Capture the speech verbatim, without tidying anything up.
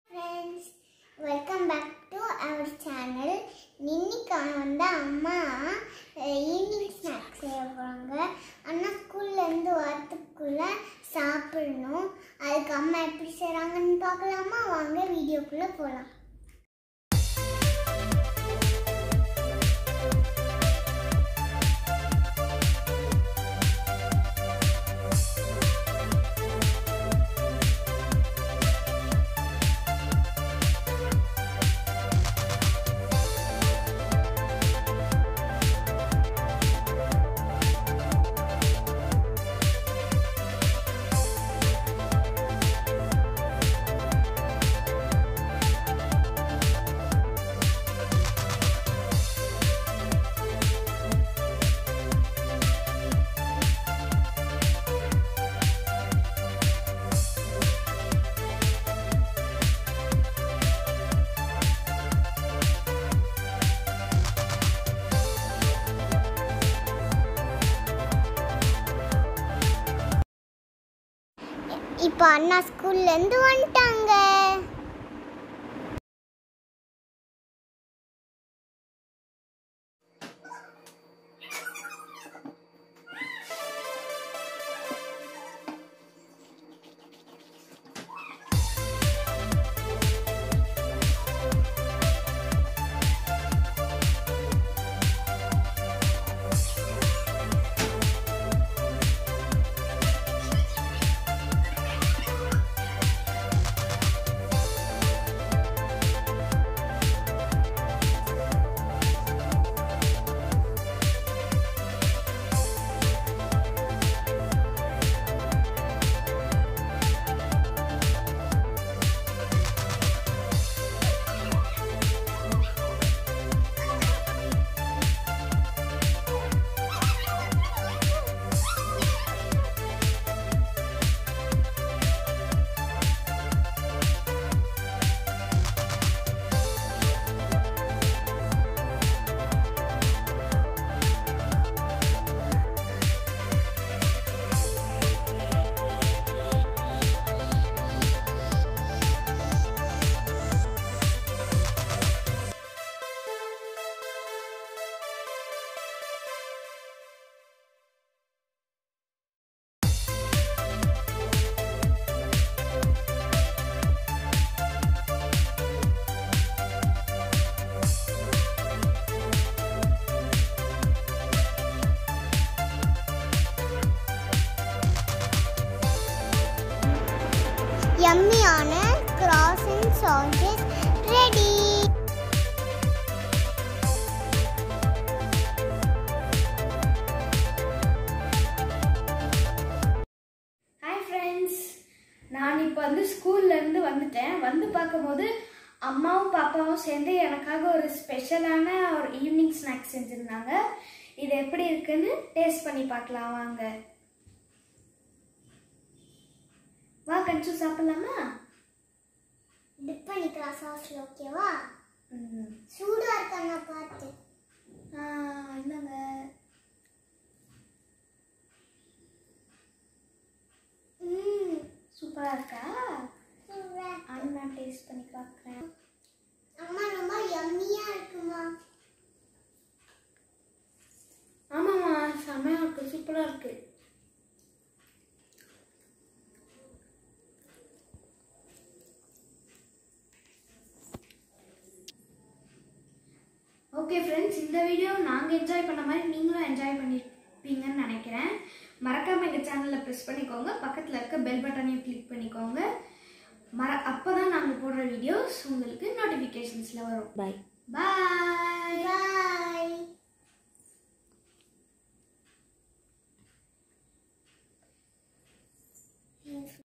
friends, welcome back to our channel. இன்னைக்கு வந்து அம்மா ஈவினிங் ஸ்நாக்ஸ் செய்வாங்க. அண்ணா ஸ்கூல்ல இருந்து வரதுக்குள்ள சாப்பிடணும். அதுக்கு அம்மா எப்படி செய்றாங்கன்னு பார்க்கலாமா? வாங்க வீடியோக்குள்ள போலாம். இப்போ அண்ணா ஸ்கூல்ல இருந்து வந்துட்டாங்க. Yummy-ஆன croissant sauces ready. Hi friends, நான் இப்போ வந்து ஸ்கூல்ல இருந்து வந்துட்டேன். வந்து பார்க்கும்போது அம்மாவும் பாப்பாவும் சேர்ந்து எனக்காக ஒரு ஸ்பெஷலான ஒரு ஈவினிங் ஸ்நாக்ஸ் செஞ்சிருந்தாங்க. இது எப்படி இருக்குன்னு டேஸ்ட் பண்ணி பார்க்கலாம் வாங்க. வா கஞ்சு சாப்பிடலாமா? டிப் பண்ணிக்கலாம் சாஸ்ல, ஓகேவா? ம் சூடா இருக்கனா பாத்து. ஆ என்னங்க ம் சூப்பரா இருக்கா? சூப்பரா. அண்ணா டேஸ்ட் பண்ணி பார்க்கறேன். அம்மா ரொம்ப யம்மியா இருக்குமா? ஆமாமா செமையா இருக்கு, சூப்பரா இருக்கு. ஓகே ஃப்ரெண்ட்ஸ், இந்த வீடியோ நாங்கள் என்ஜாய் பண்ண மாதிரி நீங்களும் என்ஜாய் பண்ணியிருப்பீங்கன்னு நினைக்கிறேன். மறக்காமல் எங்கள் சேனலில் ப்ரெஸ் பண்ணிக்கோங்க, பக்கத்தில் இருக்க பெல் பட்டனையும் கிளிக் பண்ணிக்கோங்க. மற அப்போ தான் நாங்கள் போடுற வீடியோஸ் உங்களுக்கு நோட்டிஃபிகேஷன்ஸில் வரும். பாய் பாய்.